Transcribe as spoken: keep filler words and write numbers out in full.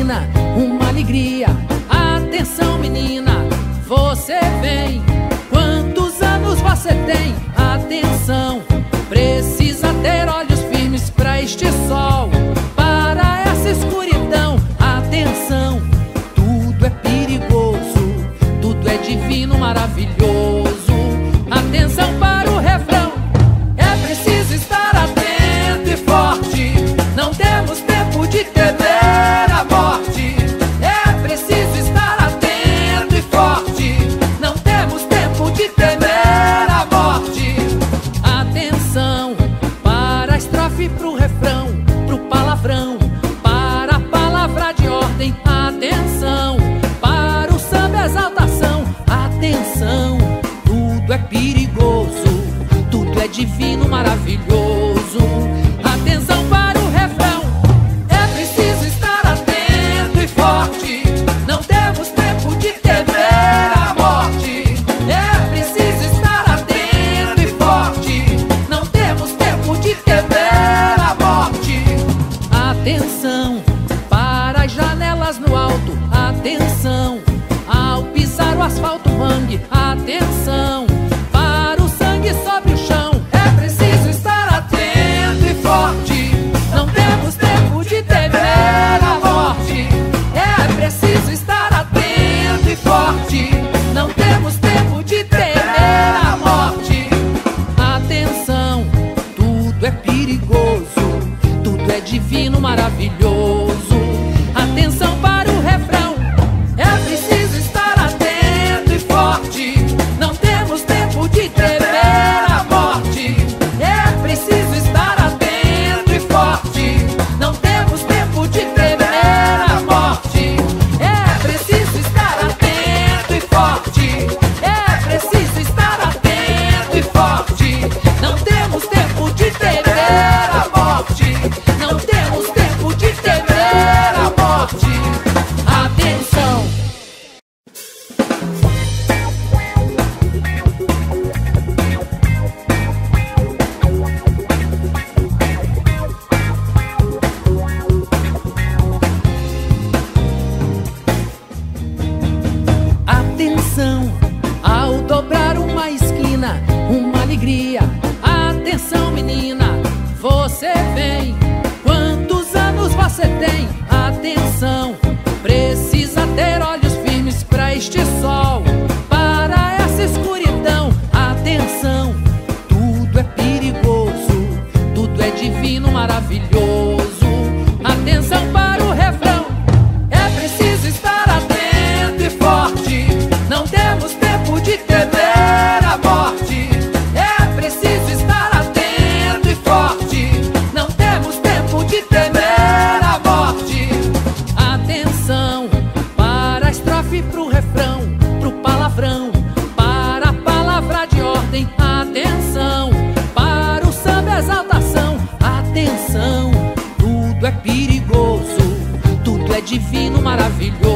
esquina, uma alegria. Atenção, menina, você vem. Quantos anos você tem? Atenção, precisa ter olhos firmes pra este sol, para essa escuridão. Atenção, tudo é perigoso, tudo é divino, maravilhoso. Atenção para o refrão, é preciso estar atento e forte. Não temos tempo de temer a morte. É preciso estar atento e forte. Não temos tempo de temer a morte. Atenção para a estrofe, pro refrão, pro palavrão, para a palavra de ordem. Atenção para o samba, exaltação. Atenção, tudo é perigoso, tudo é divino, maravilhoso. Atenção para o refrão, é preciso estar atento e forte. Não temos tempo de temer a morte. É preciso estar atento e forte. Não temos tempo de temer a morte. Atenção para as janelas no alto. Atenção ao pisar o asfalto mangue. Atenção para o sangue sobre o chão. É preciso estar atento e forte. Não temos tempo de temer a morte. É preciso estar atento e forte. Não temos tempo de temer a morte. Atenção, tudo é perigoso, tudo é divino, maravilhoso. Atenção para o refrão, é preciso estar atento e forte. Não temos tempo de temer a morte. É preciso estar atento e forte. Não temos tempo de temer a morte. É preciso estar atento e forte. É preciso estar atento e forte. Não temos tempo de temer a morte. Não temos tempo de temer a morte. Atenção. Atenção, ao dobrar uma esquina, uma alegria. Atenção, menina, você vem. Quantos anos você tem? Atenção, precisa ter olhos firmes pra este sol, para essa escuridão. Atenção, tudo é perigoso, tudo é divino, maravilhoso. Atenção para o refrão, é preciso estar atento e forte. Não temos tempo de temer a morte. É preciso estar atento e forte. Não temos tempo de temer a morte. Atenção para a estrofe, pro refrão, pro palavrão, para a palavra de ordem. Atenção para o samba, exaltação. Atenção, tudo é perigoso, tudo é divino, maravilhoso.